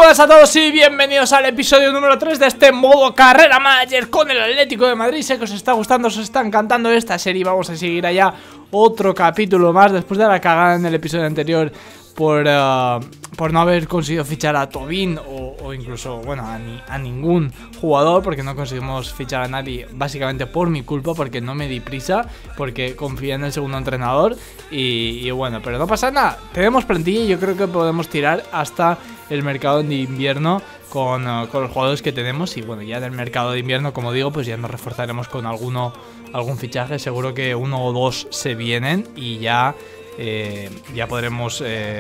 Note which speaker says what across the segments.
Speaker 1: buenas a todos y bienvenidos al episodio número 3 de este modo Carrera Manager con el Atlético de Madrid. Sé que os está gustando, os está encantando esta serie. Vamos a seguir allá otro capítulo más después de la cagada en el episodio anterior por no haber conseguido fichar a Tobin o incluso, bueno, a ningún jugador, porque no conseguimos fichar a nadie, básicamente por mi culpa, porque no me di prisa, porque confié en el segundo entrenador y bueno, pero no pasa nada, tenemos plantilla y yo creo que podemos tirar hasta el mercado de invierno con los jugadores que tenemos. Y bueno, ya del mercado de invierno, como digo, pues ya nos reforzaremos con algún fichaje, seguro que uno o dos se vienen y ya podremos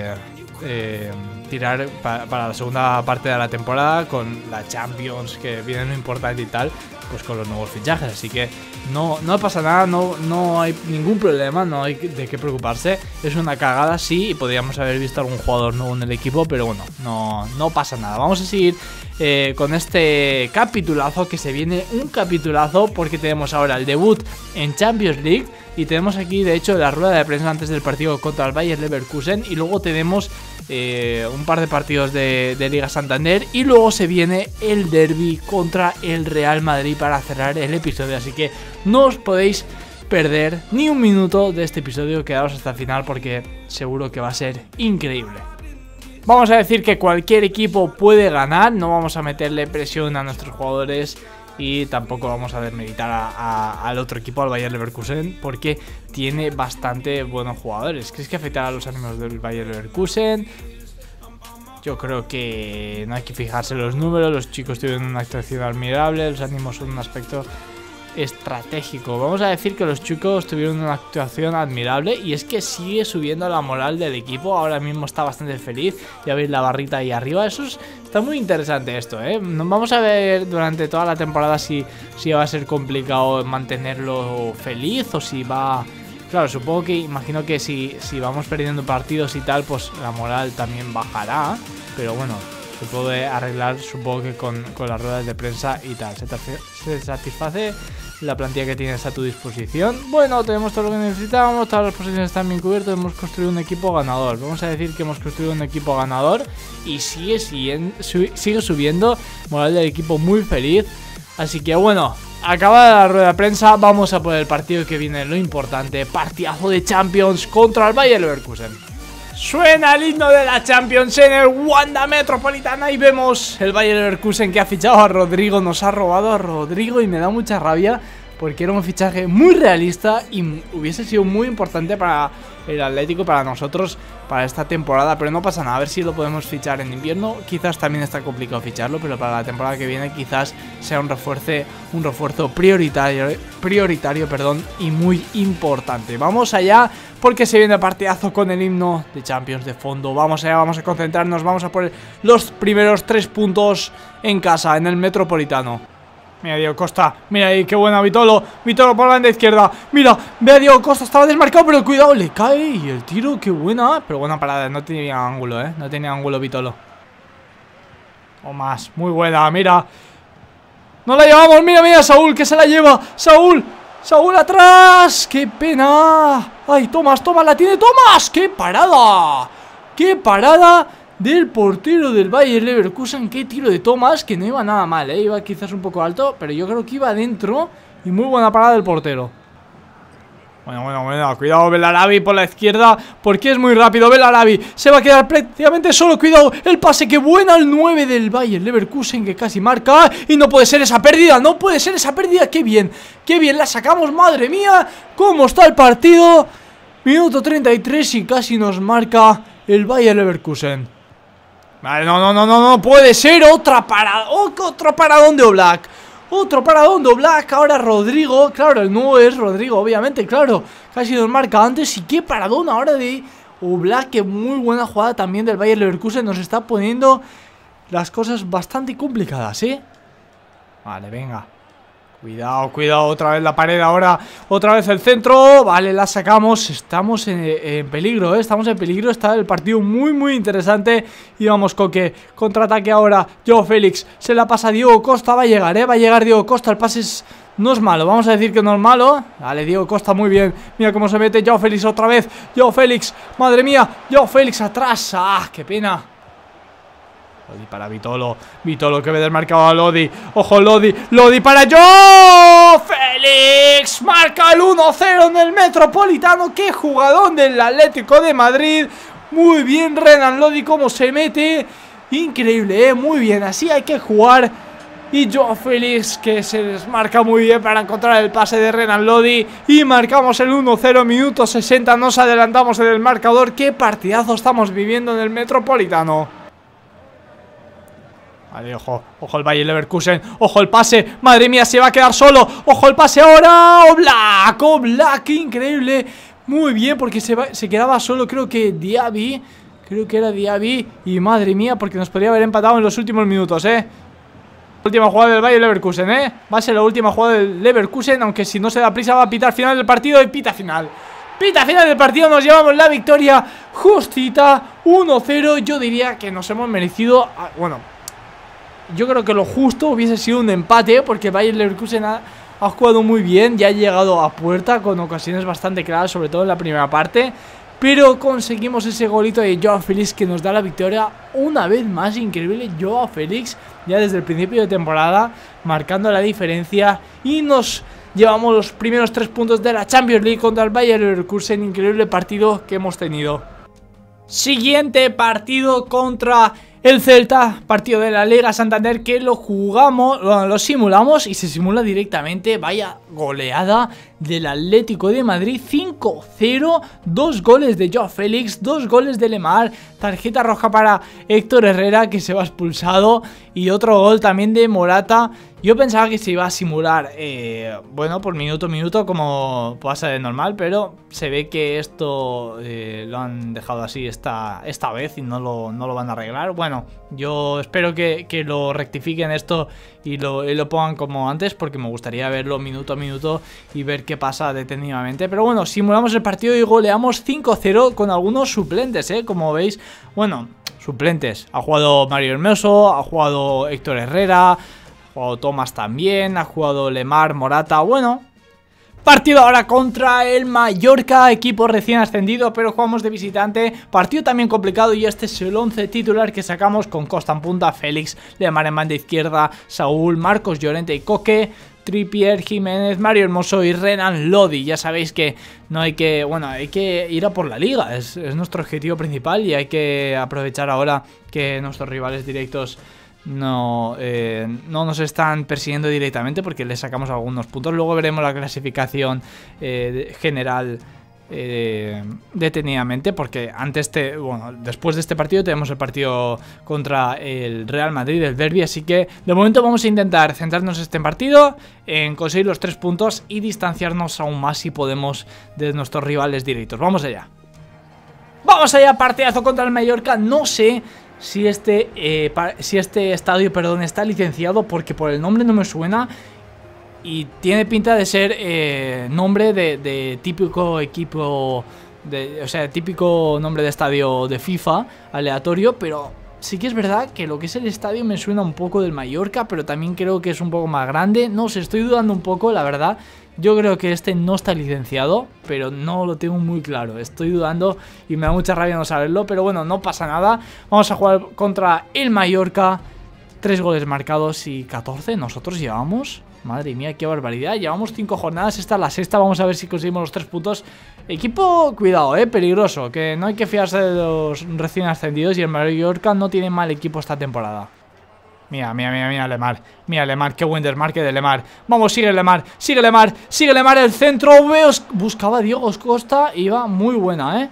Speaker 1: tirar para la segunda parte de la temporada con la Champions, que viene lo importante y tal, pues con los nuevos fichajes. Así que no pasa nada, no hay ningún problema, no hay de qué preocuparse. Es una cagada, sí, y podríamos haber visto algún jugador nuevo en el equipo, pero bueno, no pasa nada. Vamos a seguir con este capitulazo, que se viene un capitulazo, porque tenemos ahora el debut en Champions League. Y tenemos aquí, de hecho, la rueda de prensa antes del partido contra el Bayer Leverkusen. Y luego tenemos un par de partidos de Liga Santander. Y luego se viene el derbi contra el Real Madrid para cerrar el episodio. Así que no os podéis perder ni un minuto de este episodio. Quedaos hasta el final porque seguro que va a ser increíble. Vamos a decir que cualquier equipo puede ganar. No vamos a meterle presión a nuestros jugadores. Y tampoco vamos a desmeritar al otro equipo, al Bayer Leverkusen, porque tiene bastante buenos jugadores. ¿Crees que afectará a los ánimos del Bayer Leverkusen? Yo creo que no hay que fijarse en los números. Los chicos tuvieron una actuación admirable. Los ánimos son un aspecto estratégico. Vamos a decir que los chicos tuvieron una actuación admirable. Y es que sigue subiendo la moral del equipo. Ahora mismo está bastante feliz. Ya veis la barrita ahí arriba. Está muy interesante esto, ¿eh? Vamos a ver durante toda la temporada si va a ser complicado mantenerlo feliz o si va... Claro, supongo que, imagino que si vamos perdiendo partidos y tal, pues la moral también bajará. Pero bueno, se puede arreglar, supongo que con las ruedas de prensa y tal. Se satisface la plantilla que tienes a tu disposición. Bueno, tenemos todo lo que necesitamos, todas las posiciones están bien cubiertas, hemos construido un equipo ganador. Vamos a decir que hemos construido un equipo ganador y sigue subiendo, moral del equipo muy feliz. Así que bueno, acabada la rueda de prensa, vamos a por el partido que viene, lo importante, partidazo de Champions contra el Bayer Leverkusen. Suena el himno de la Champions en el Wanda Metropolitana y vemos el Bayer Leverkusen que ha fichado a Rodrigo. Nos ha robado a Rodrigo y me da mucha rabia porque era un fichaje muy realista y hubiese sido muy importante para el Atlético, para nosotros, para esta temporada. Pero no pasa nada, a ver si lo podemos fichar en invierno. Quizás también está complicado ficharlo, pero para la temporada que viene quizás sea un refuerzo prioritario, y muy importante. Vamos allá porque se viene partidazo con el himno de Champions de fondo. Vamos allá, vamos a concentrarnos, vamos a por los primeros 3 puntos en casa, en el Metropolitano. Mira Diego Costa, mira ahí, qué buena Vitolo por la banda izquierda, mira, ve a Diego Costa, estaba desmarcado, pero cuidado, le cae y el tiro, qué buena, pero buena parada, no tenía ángulo, no tenía ángulo Vitolo. O más, muy buena, mira, no la llevamos, mira, Saúl, que se la lleva, Saúl atrás, qué pena, ay, Tomás, la tiene Tomás, qué parada del portero del Bayer Leverkusen. Qué tiro de Tomás, que no iba nada mal, iba quizás un poco alto, pero yo creo que iba adentro. Y muy buena parada del portero. Bueno, cuidado Belarabi por la izquierda, porque es muy rápido. Belarabi se va a quedar prácticamente solo, cuidado, el pase, que buena el 9 del Bayer Leverkusen, que casi marca. Y no puede ser esa pérdida, qué bien, la sacamos, madre mía, cómo está el partido. Minuto 33 y casi nos marca el Bayer Leverkusen. Vale, no puede ser. Otro paradón de Oblak. Ahora Rodrigo. Claro, el nuevo es Rodrigo, obviamente, claro. Casi nos marca antes. Y qué paradón ahora de Oblak. Que muy buena jugada también del Bayer Leverkusen. Nos está poniendo las cosas bastante complicadas, Vale, venga. Cuidado, otra vez la pared ahora, otra vez el centro, vale, la sacamos, estamos en peligro, estamos en peligro, está el partido muy interesante y vamos con que contraataque ahora, Joao Félix, se la pasa a Diego Costa, va a llegar Diego Costa, el pase no es malo, vamos a decir que no es malo, vale, Diego Costa muy bien, mira cómo se mete Joao Félix otra vez, Joao Félix, madre mía, Joao Félix atrás, qué pena. Lodi para Vitolo. Vitolo que ve desmarcado a Lodi. Ojo, Lodi. Lodi para Joao Félix. Marca el 1-0 en el Metropolitano. Qué jugador del Atlético de Madrid. Muy bien Renan Lodi como se mete. Increíble, muy bien. Así hay que jugar. Y Joao Félix que se desmarca muy bien para encontrar el pase de Renan Lodi. Y marcamos el 1-0, minuto 60. Nos adelantamos en el marcador. Qué partidazo estamos viviendo en el Metropolitano. Vale, ojo, ojo el Bayer Leverkusen. Ojo el pase, madre mía, se va a quedar solo. Ojo el pase ahora, Oblak, increíble. Muy bien, porque se quedaba solo, creo que Diaby. Creo que era Diaby. Y madre mía, porque nos podría haber empatado en los últimos minutos, Última jugada del Bayer Leverkusen, Va a ser la última jugada del Leverkusen. Aunque si no se da prisa va a pitar final del partido. Y pita final. Pita final del partido, nos llevamos la victoria justita, 1-0. Yo diría que nos hemos merecido, bueno, yo creo que lo justo hubiese sido un empate, porque Bayer Leverkusen ha jugado muy bien, ya ha llegado a puerta con ocasiones bastante claras, sobre todo en la primera parte. Pero conseguimos ese golito de Joao Félix que nos da la victoria una vez más. Increíble, Joao Félix ya desde el principio de temporada marcando la diferencia. Y nos llevamos los primeros 3 puntos de la Champions League contra el Bayer Leverkusen. Increíble partido que hemos tenido. Siguiente partido contra el Celta, partido de la Liga Santander que lo jugamos, bueno, lo simulamos y se simula directamente. Vaya goleada del Atlético de Madrid, 5-0, 2 goles de Joao Félix, 2 goles de Lemar, tarjeta roja para Héctor Herrera que se va expulsado y otro gol también de Morata. Yo pensaba que se iba a simular, bueno, por minuto a minuto como pasa de normal, pero se ve que esto lo han dejado así esta vez y no lo van a arreglar. Bueno, yo espero que lo rectifiquen esto y lo pongan como antes, porque me gustaría verlo minuto a minuto y ver qué pasa detenidamente. Pero bueno, simulamos el partido y goleamos 5-0 con algunos suplentes, como veis. Bueno, suplentes. Ha jugado Mario Hermoso, ha jugado Héctor Herrera, ha jugado Thomas también, ha jugado Lemar, Morata, bueno. Partido ahora contra el Mallorca, equipo recién ascendido, pero jugamos de visitante. Partido también complicado y este es el 11 titular que sacamos con Costa en punta, Félix, Lemar en banda izquierda, Saúl, Marcos Llorente y Coque, Trippier, Jiménez, Mario Hermoso y Renan Lodi. Ya sabéis que no hay que, bueno, hay que ir a por la liga, es nuestro objetivo principal y hay que aprovechar ahora que nuestros rivales directos no nos están persiguiendo directamente, porque les sacamos algunos puntos. Luego veremos la clasificación general detenidamente, porque después de este partido tenemos el partido contra el Real Madrid, el derbi, así que de momento vamos a intentar centrarnos en este partido, en conseguir los 3 puntos y distanciarnos aún más si podemos de nuestros rivales directos. Vamos allá. Vamos allá, partidazo contra el Mallorca. No sé si este estadio, está licenciado, porque por el nombre no me suena y tiene pinta de ser nombre de típico equipo, o sea, típico nombre de estadio de FIFA, aleatorio, pero sí que es verdad que lo que es el estadio me suena un poco del Mallorca, pero también creo que es un poco más grande. No sé, estoy dudando un poco, la verdad. Yo creo que este no está licenciado, pero no lo tengo muy claro. Estoy dudando y me da mucha rabia no saberlo, pero bueno, no pasa nada. Vamos a jugar contra el Mallorca. 3 goles marcados y 14 nosotros llevamos. Madre mía, qué barbaridad. Llevamos 5 jornadas, esta es la 6ª. Vamos a ver si conseguimos los 3 puntos. Equipo, cuidado, peligroso, que no hay que fiarse de los recién ascendidos. Y el Mallorca no tiene mal equipo esta temporada. Mira, Lemar. Mira, Lemar, qué buen desmarque de Lemar. Vamos, sigue Lemar, el centro. Buscaba a Diego Costa, iba muy buena,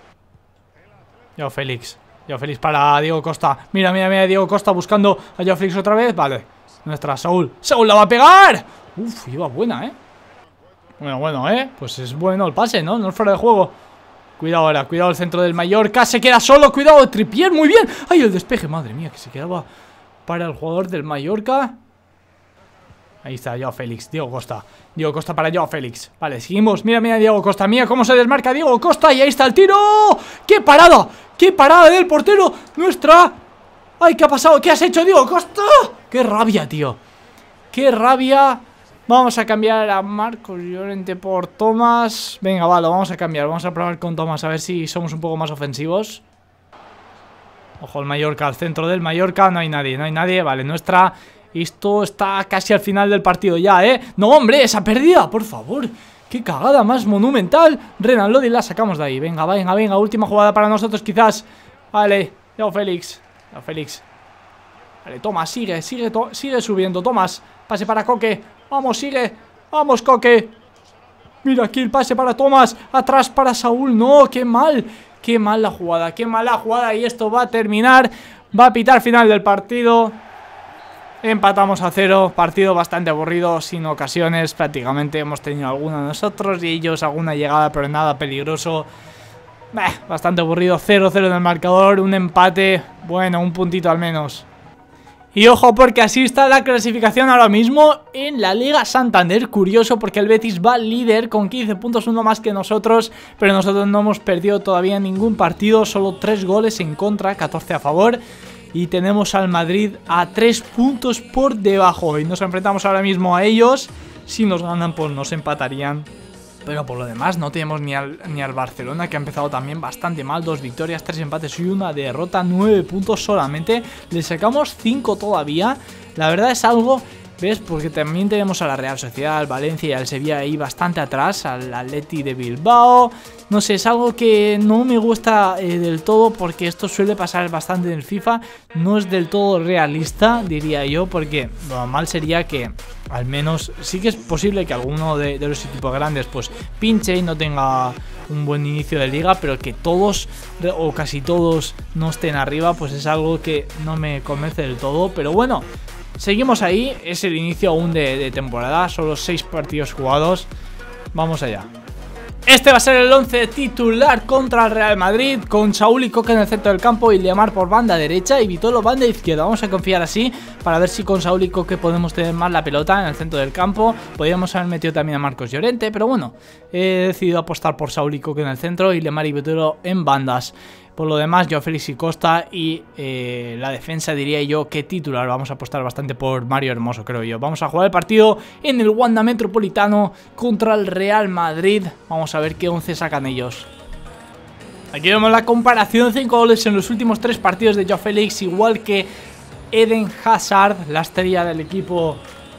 Speaker 1: Joao Félix para Diego Costa. Mira, Diego Costa buscando a Joao Félix otra vez. Vale, nuestra Saúl la va a pegar. Uf, iba buena, Bueno, pues es bueno el pase, ¿no? No es fuera de juego. Cuidado ahora, cuidado el centro del Mallorca. Se queda solo, cuidado, Trippier, muy bien. Ay, el despeje, madre mía, que se quedaba para el jugador del Mallorca. Ahí está, Joao Félix, Diego Costa para Joao Félix. Vale, seguimos, mira Diego Costa. Mira cómo se desmarca Diego Costa. Y ahí está el tiro. ¡Qué parada del portero! Nuestra. ¡Ay, qué ha pasado! ¿Qué has hecho, Diego Costa? ¡Qué rabia, tío! ¡Qué rabia! Vamos a cambiar a Marcos Llorente por Thomas. Venga, vale, vamos a cambiar. Vamos a probar con Thomas a ver si somos un poco más ofensivos. Ojo el Mallorca, al centro del Mallorca. No hay nadie, no hay nadie. Vale, nuestra... Esto está casi al final del partido ya, ¿eh? ¡No, hombre! ¡Esa pérdida! ¡Por favor! ¡Qué cagada más monumental! Renan Lodi, la sacamos de ahí. Venga, venga, venga. Última jugada para nosotros, quizás. Vale. Joao Félix. Joao Félix. Vale, Tomás, sigue subiendo. Tomás, pase para Coque. Vamos, sigue. Vamos, Coque. Mira aquí el pase para Tomás. Atrás para Saúl. No, qué mal. Qué mal la jugada. Qué mala jugada. Y esto va a terminar. Va a pitar final del partido. Empatamos a 0, partido bastante aburrido, sin ocasiones, prácticamente hemos tenido alguna nosotros y ellos alguna llegada, pero nada peligroso. Bastante aburrido, 0-0 en el marcador, un empate, bueno, un puntito al menos. Y ojo porque así está la clasificación ahora mismo en la Liga Santander. Curioso porque el Betis va líder con 15 puntos, uno más que nosotros, pero nosotros no hemos perdido todavía ningún partido, solo 3 goles en contra, 14 a favor. Y tenemos al Madrid a 3 puntos por debajo. Y nos enfrentamos ahora mismo a ellos. Si nos ganan, pues nos empatarían. Pero por lo demás no tenemos ni al Barcelona, que ha empezado también bastante mal. 2 victorias, 3 empates y 1 derrota. 9 puntos solamente. Le sacamos 5 todavía. La verdad es algo... ¿Ves? Porque también tenemos a la Real Sociedad, al Valencia y al Sevilla ahí bastante atrás, al Atleti de Bilbao. No sé, es algo que no me gusta del todo porque esto suele pasar bastante en el FIFA. No es del todo realista, diría yo, porque lo normal sería que al menos sí que es posible que alguno de los equipos grandes pues pinche y no tenga un buen inicio de liga, pero que todos o casi todos no estén arriba, pues es algo que no me convence del todo, pero bueno. Seguimos ahí, es el inicio aún de temporada, solo 6 partidos jugados. Vamos allá. Este va a ser el 11 titular contra el Real Madrid, con Saúl y Coque en el centro del campo y Lemar por banda derecha y Vitolo banda izquierda. Vamos a confiar así para ver si con Saúl y Coque podemos tener más la pelota en el centro del campo. Podríamos haber metido también a Marcos Llorente, pero bueno, he decidido apostar por Saúl y Coque en el centro y Lemar y Vitolo en bandas. Por lo demás, Joao Félix y Costa y la defensa diría yo que titular. Vamos a apostar bastante por Mario Hermoso, creo yo. Vamos a jugar el partido en el Wanda Metropolitano contra el Real Madrid. Vamos a ver qué 11 sacan ellos. Aquí vemos la comparación, 5 goles en los últimos 3 partidos de Joao Félix, igual que Eden Hazard, la estrella del equipo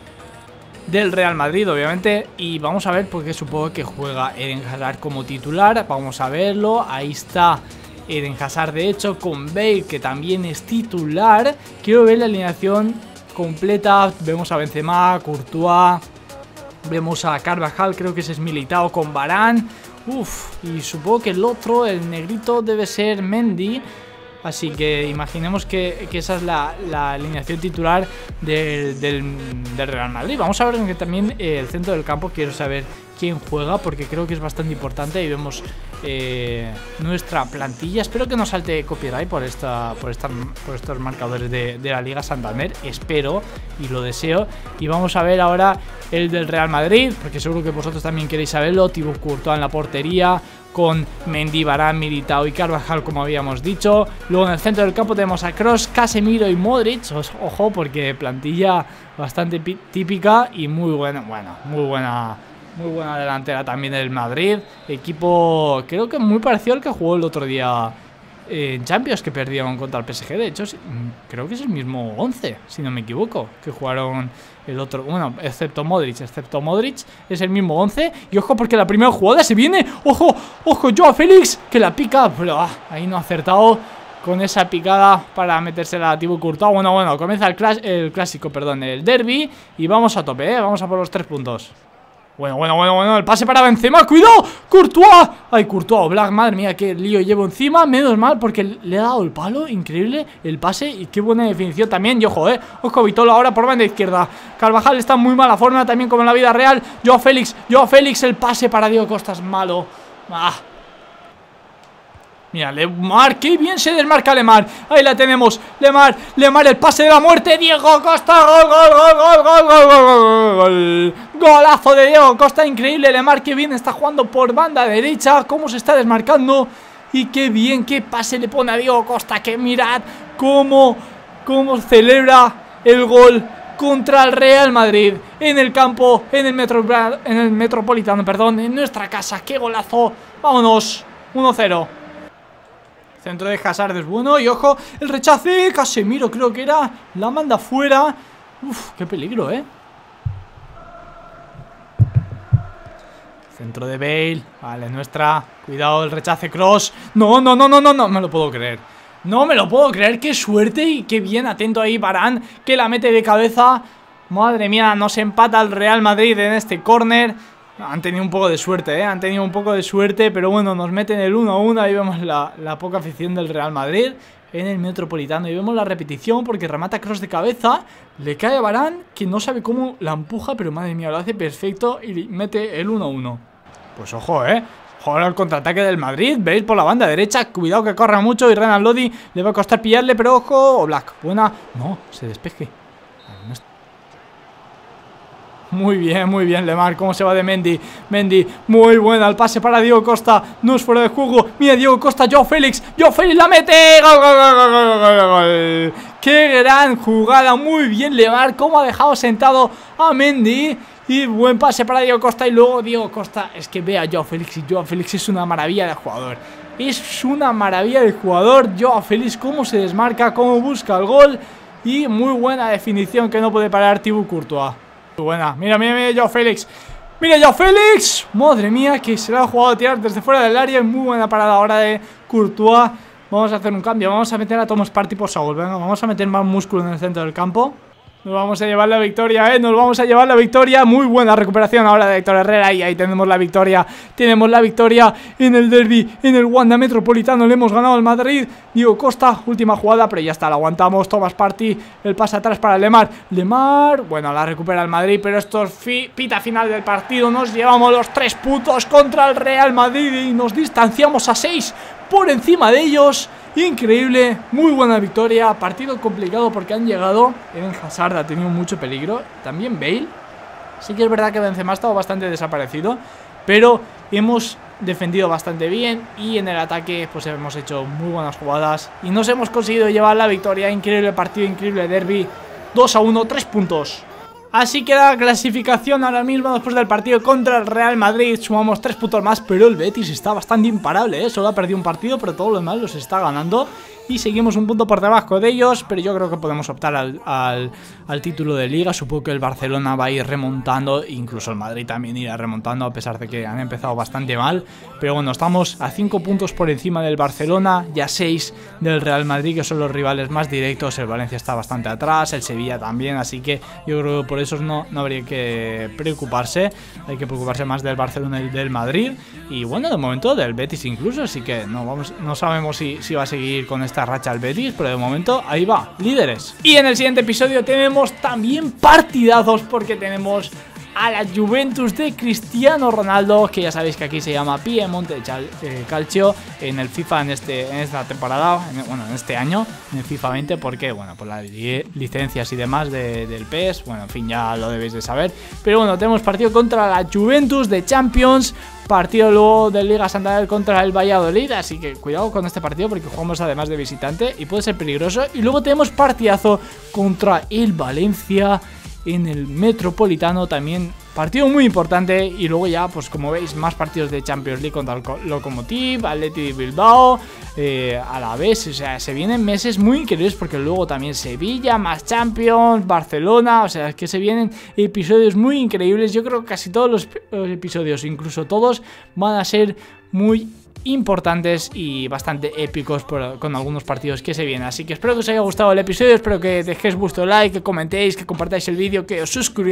Speaker 1: del Real Madrid, obviamente. Y vamos a ver porque supongo que juega Eden Hazard como titular. Vamos a verlo, ahí está Eden Hazard, de hecho, con Bale, que también es titular. Quiero ver la alineación completa. Vemos a Benzema, Courtois, vemos a Carvajal, creo que ese es Militao con Varane. Y supongo que el otro, el negrito, debe ser Mendy. Así que imaginemos que esa es la alineación titular del Real Madrid. Vamos a ver que también el centro del campo, quiero saber quién juega porque creo que es bastante importante. Ahí vemos nuestra plantilla. Espero que no salte copyright por estos marcadores de la Liga Santander. Espero y lo deseo. Y vamos a ver ahora el del Real Madrid, porque seguro que vosotros también queréis saberlo. Thibaut Courtois en la portería, con Mendy, Varane, Militao y Carvajal, como habíamos dicho. Luego en el centro del campo tenemos a Kroos, Casemiro y Modric. Ojo, porque plantilla bastante típica y muy buena, muy buena delantera también del Madrid. Equipo creo que muy parecido al que jugó el otro día en Champions, que perdieron contra el PSG. De hecho, creo que es el mismo 11, si no me equivoco, que jugaron el otro, bueno, excepto Modric, es el mismo 11. Y ojo porque la primera jugada se viene, ojo, Joao Félix, que la pica, pero ahí no ha acertado con esa picada para metérsela a Thibaut Courtois. Bueno, comienza el clásico, el derbi, y vamos a tope, vamos a por los 3 puntos. Bueno, el pase para Benzema, ¡cuidado! ¡Courtois! ¡Ay, Courtois! Black, madre mía, qué lío llevo encima. Menos mal, porque le ha dado el palo, increíble el pase. Y qué buena definición también, y ojo, ojo, Vitolo ahora por banda izquierda. Carvajal está en muy mala forma, también como en la vida real. Joao Félix, el pase para Diego Costa es malo. Mira, Lemar, qué bien se desmarca Lemar. Ahí la tenemos, Lemar, el pase de la muerte. Diego Costa, gol. Golazo de Diego Costa, increíble. Lemar, qué bien está jugando por banda derecha. Cómo se está desmarcando. Y qué bien, qué pase le pone a Diego Costa. Que mirad cómo celebra el gol contra el Real Madrid. En el campo, en el Metropolitano, en nuestra casa. Qué golazo. Vámonos, 1-0.
Speaker 2: Centro de Hazard es bueno y ojo, el rechace, Casemiro creo que era, la manda fuera. Uf, qué peligro, Centro de Bale, vale, nuestra, cuidado el rechace, Cross. No, no me lo puedo creer. No me lo puedo creer, qué suerte y qué bien, atento ahí Varane, que la mete de cabeza. Madre mía, nos empata el Real Madrid en este córner. Han tenido un poco de suerte, han tenido un poco de suerte, pero bueno, nos meten el 1-1, ahí vemos la poca afición del Real Madrid en el Metropolitano y vemos la repetición porque remata Cross de cabeza, le cae a Varane, que no sabe cómo la empuja, pero madre mía, lo hace perfecto y mete el 1-1. Pues ojo, Joder, al contraataque del Madrid. Veis por la banda derecha. Cuidado que corra mucho. Y Renan Lodi le va a costar pillarle. Pero ojo. Oblak. Buena. No, se despeje. Muy bien, Lemar. Cómo se va de Mendy. Mendy. Muy buena. El pase para Diego Costa. No es fuera de juego. Mira, Diego Costa. Joao Félix. Joao Félix la mete. ¡Gol, gol, gol, gol, gol, gol, gol! ¡Qué gran jugada! Muy bien, Lemar. Cómo ha dejado sentado a Mendy. Y buen pase para Diego Costa. Y luego Diego Costa, es que ve a Joao Félix. Y Joao Félix es una maravilla de jugador. Es una maravilla de jugador. Joao Félix, cómo se desmarca, cómo busca el gol. Y muy buena definición que no puede parar Thibaut Courtois. Muy buena, mira Joao Félix. Mira Joao Félix. Madre mía, que se la ha jugado a tirar desde fuera del área. Muy buena parada ahora de Courtois. Vamos a hacer un cambio, vamos a meter a Thomas Partey por Saúl. Venga, vamos a meter más músculo en el centro del campo. Nos vamos a llevar la victoria, nos vamos a llevar la victoria. Muy buena recuperación ahora de Héctor Herrera. Y ahí tenemos la victoria. Tenemos la victoria en el derbi, en el Wanda Metropolitano. Le hemos ganado al Madrid. Diego Costa, última jugada, pero ya está, la aguantamos. Thomas Partey, el pase atrás para Lemar. Lemar, bueno, la recupera el Madrid, pero esto es pita final del partido. Nos llevamos los 3 puntos contra el Real Madrid y nos distanciamos a 6 por encima de ellos. Increíble, muy buena victoria. Partido complicado porque han llegado. Eden Hazard ha tenido mucho peligro. También Bale. Sí que es verdad que Benzema ha estado bastante desaparecido, pero hemos defendido bastante bien. Y en el ataque pues hemos hecho muy buenas jugadas y nos hemos conseguido llevar la victoria. Increíble partido, increíble derbi. 2-1, 3 puntos. Así queda la clasificación ahora mismo después del partido contra el Real Madrid. Sumamos 3 puntos más, pero el Betis está bastante imparable, Solo ha perdido un partido, pero todos los demás los está ganando. Y seguimos un punto por debajo de ellos, pero yo creo que podemos optar al título de Liga. Supongo que el Barcelona va a ir remontando, incluso el Madrid también irá remontando, a pesar de que han empezado bastante mal. Pero bueno, estamos a 5 puntos por encima del Barcelona y a 6 del Real Madrid, que son los rivales más directos. El Valencia está bastante atrás, el Sevilla también, así que yo creo que por eso no habría que preocuparse. Hay que preocuparse más del Barcelona y del Madrid. Y bueno, de momento del Betis incluso, así que no sabemos si va a seguir con esta racha el Betis, pero de momento ahí va, líderes. Y en el siguiente episodio tenemos también partidazos, porque tenemos a la Juventus de Cristiano Ronaldo, que ya sabéis que aquí se llama Piemonte Calcio en el FIFA en esta temporada, bueno, en este año, en el FIFA 20, porque bueno, por las licencias y demás del PES, bueno, en fin, ya lo debéis de saber. Pero bueno, tenemos partido contra la Juventus de Champions, partido luego de Liga Santander contra el Valladolid, así que cuidado con este partido porque jugamos además de visitante y puede ser peligroso. Y luego tenemos partidazo contra el Valencia en el Metropolitano, también partido muy importante. Y luego ya, pues como veis, más partidos de Champions League contra el Lokomotiv, Athletic de Bilbao, a la vez, o sea, se vienen meses muy increíbles, porque luego también Sevilla, más Champions, Barcelona, o sea, es que se vienen episodios muy increíbles. Yo creo que casi todos los episodios, incluso todos, van a ser muy importantes y bastante épicos con algunos partidos que se vienen. Así que espero que os haya gustado el episodio, espero que dejéis vuestro like, que comentéis, que compartáis el vídeo, que os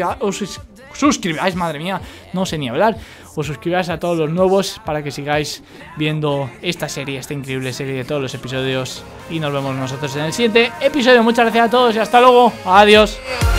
Speaker 2: suscribáis, madre mía, no sé ni hablar, os suscribáis a todos los nuevos para que sigáis viendo esta serie, esta increíble serie de todos los episodios, y nos vemos nosotros en el siguiente episodio. Muchas gracias a todos y hasta luego, adiós.